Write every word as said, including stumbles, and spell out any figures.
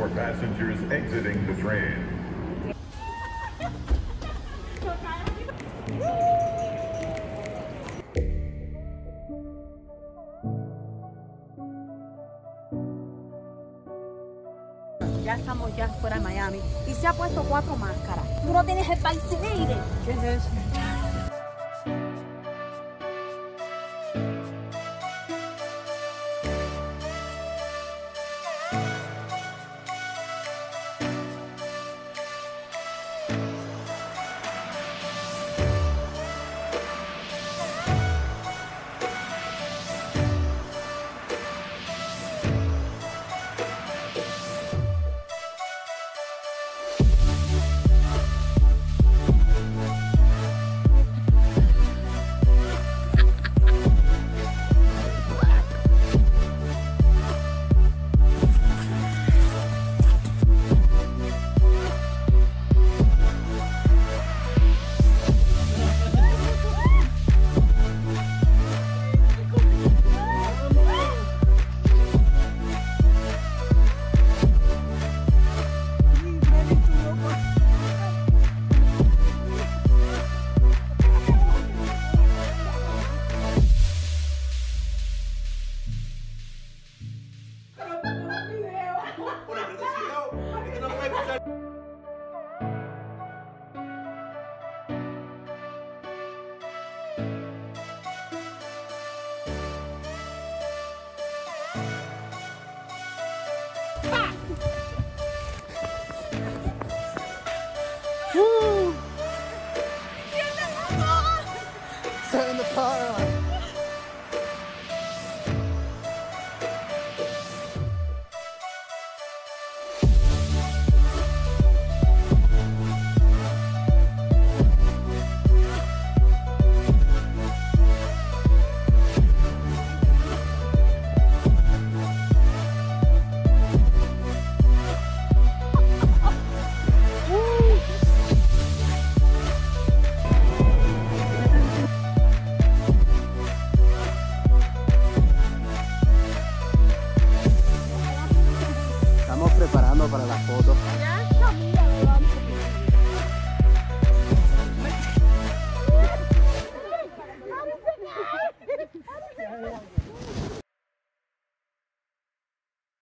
for passengers exiting the train. Ya estamos ya fuera de Miami y se ha puesto cuatro máscaras. Tú no tienes el vaccinated. ¿Qué es eso? Turn the car on.